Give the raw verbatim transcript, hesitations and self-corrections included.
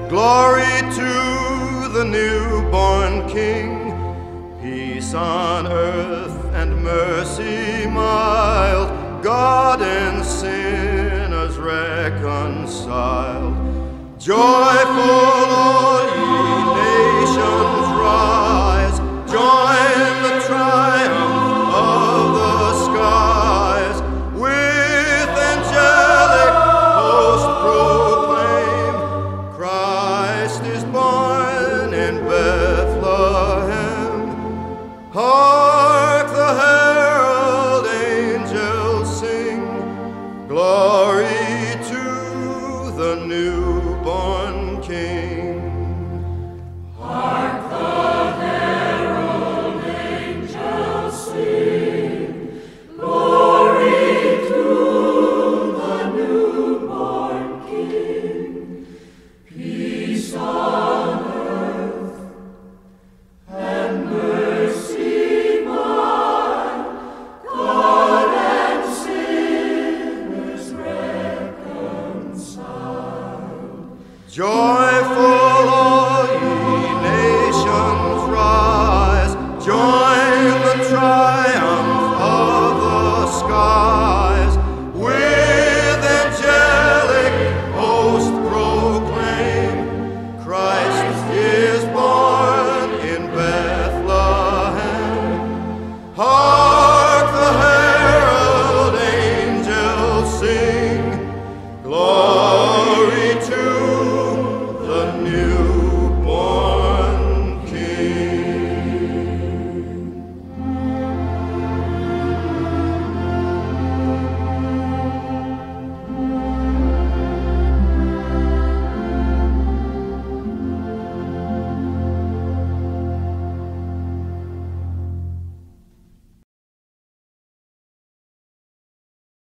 Glory to the newborn King, peace on earth and mercy mild, God and sinners reconciled. Joyful all ye nations rise, join the triumph of the skies. With angelic host proclaim, Christ is born in Bethlehem. Hark the herald angels sing, glory to the newborn King. Hark the herald angels sing, glory to the newborn King. Peace on earth and mercy mild, God and sinners reconciled. Joyful